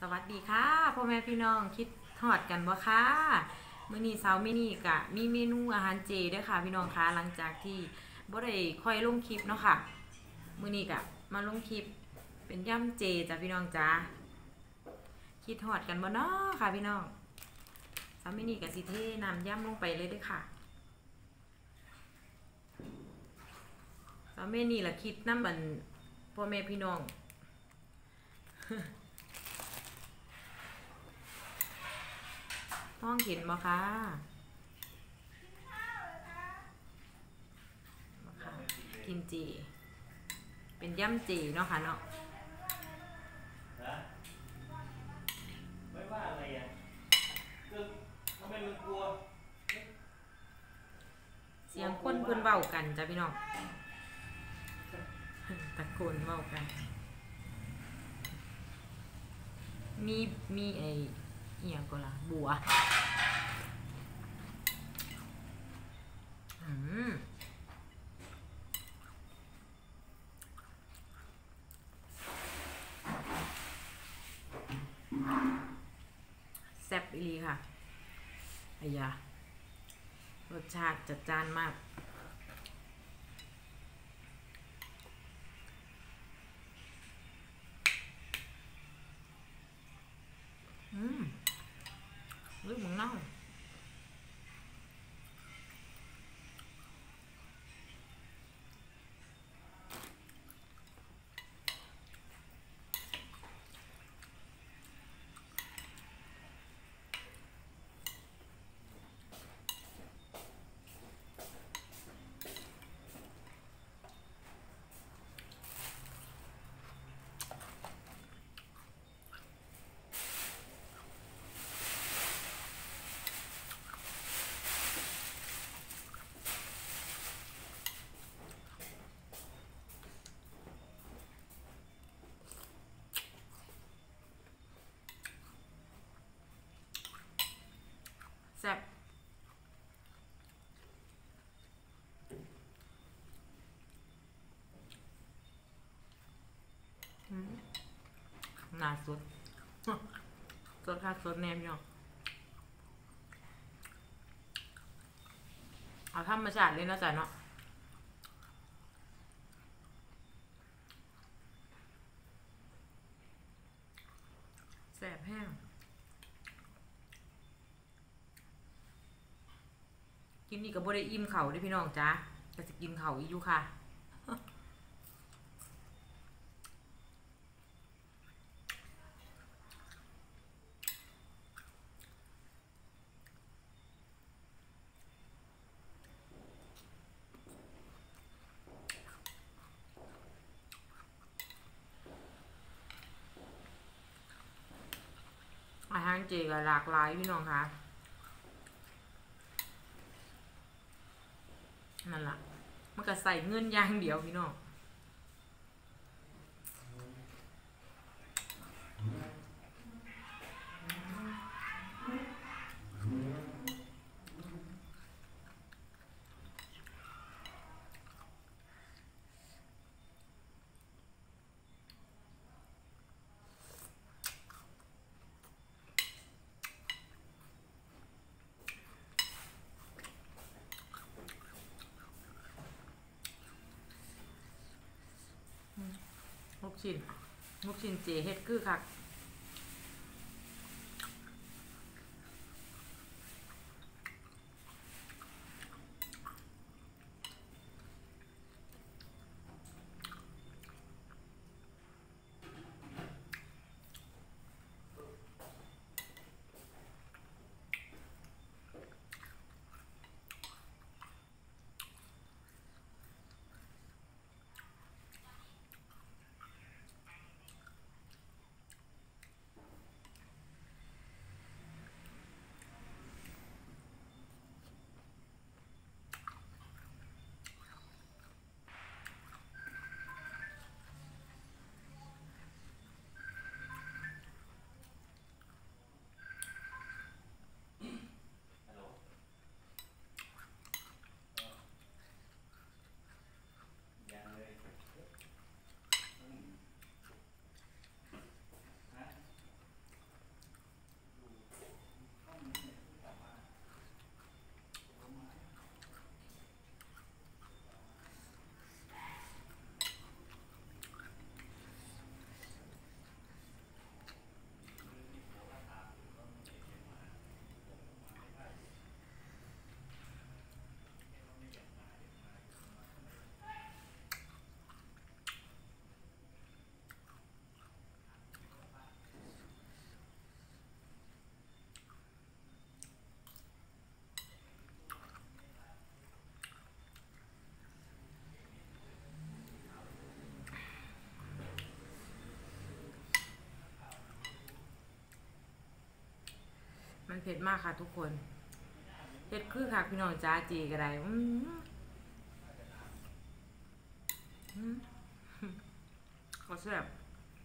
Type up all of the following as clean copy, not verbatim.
สวัสดีค่ะพ่อแม่พี่น้องคิดทอดกันบ่คะมื้อนี้เช้ามื้อนี้กะมีเมนูอาหารเจด้วยค่ะพี่น้องคะหลังจากที่บ่ได้ค่อยลงคลิปเนาะค่ะมื้อนี้กะมาลงคลิปเป็นย่ำเจจ้ะพี่น้องจ้าคิดทอดกันบ่เนาะค่ะพี่น้องเช้ามื้อนี้กะสิเทน้ำย่ำลงไปเลยเด้อค่ะเช้ามื้อนี้ล่ะคิดน้ำบันพ่อแม่พี่น้องห้องเห็นบ่คะกินเจเป็นย่ำเจเนาะค่ะเนาะไม่ว่าอะไรอ่ะคือทำไมมันกลัวเสียงคนเพิ่นเว้ากันจ้ะพี่น้องตะโกนเว้ากันมีไอ้เอียงก็ล่ะบัวแซ่บอีหลีค่ะอายารสชาติจัดจ้านมากลูกมึงเน่าแซ่บน่าสดสดค่ะสดแนมเนาะเอาธรรมชาติเลยเนาะจ๊ะเนาะแซ่บแห้งกินนี่ก็บ่ได้อิ่มเข่าเด้พี่น้องจ้าก็จะกินเข่าอีกอยู่ค่ะอาหารเจก็หลากหลายพี่น้องค่ะนั่นล่ะมันก็ใส่เงินอย่างเดียวพี่น้องลูกชิ้นเจเฮ็ดคือคักมันเผ็ดมากค่ะทุกคนเผ็ดคือค่ะพี่น้องจ้าจีก็ได้ก็แซ่บ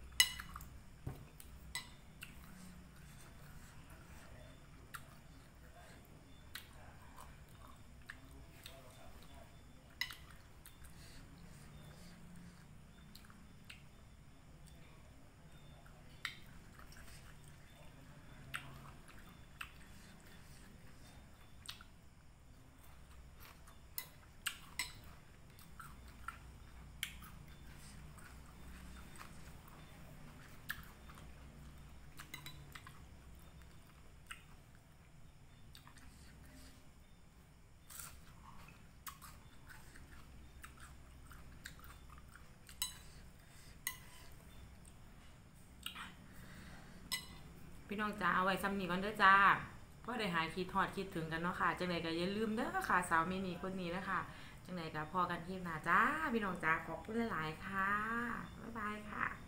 พี่น้องจ้าเอาไว้ซ้ำนี้ก่อนเด้อจ้าก็ได้หายคิดทอดคิดถึงกันเนาะค่ะจังไหนก็อย่าลืมเด้อค่ะสาวเมนีคนนี้นะคะจังไหนก็พอกันคลิปหน้าจ้าพี่น้องจ้าขอบคุณหลายๆค่ะบ๊ายบายค่ะ